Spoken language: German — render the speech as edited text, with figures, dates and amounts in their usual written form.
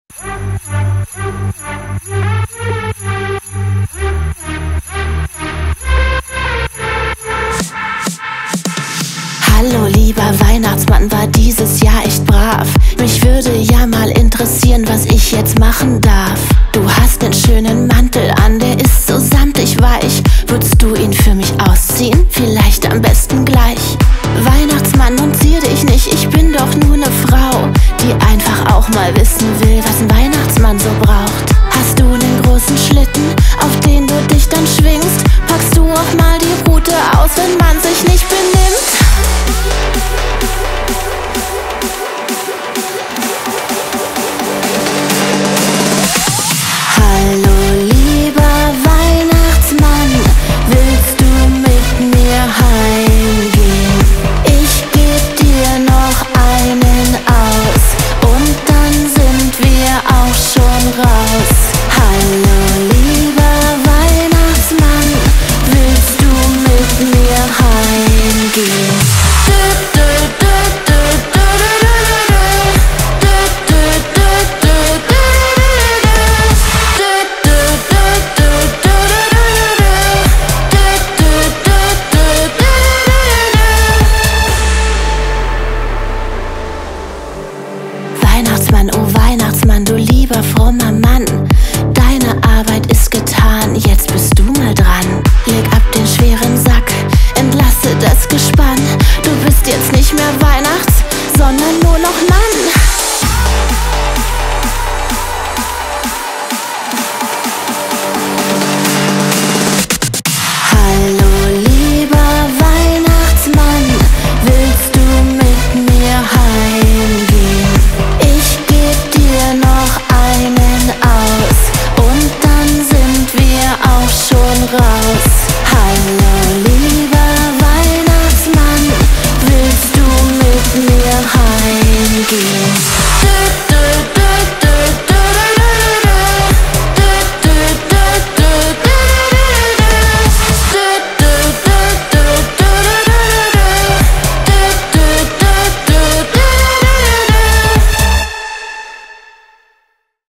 Hallo lieber Weihnachtsmann, war dieses Jahr echt brav. Mich würde ja mal interessieren, was ich jetzt machen darf. Du hast den schönen Mantel an, der ist so samtig weich. Würdest du ihn für mich ausziehen? Vielleicht am besten gleich. Weihnachtsmann, nun zier dich nicht, ich bin doch nur ne Frau, die einfach auch mal wissen will, was ein Weihnachten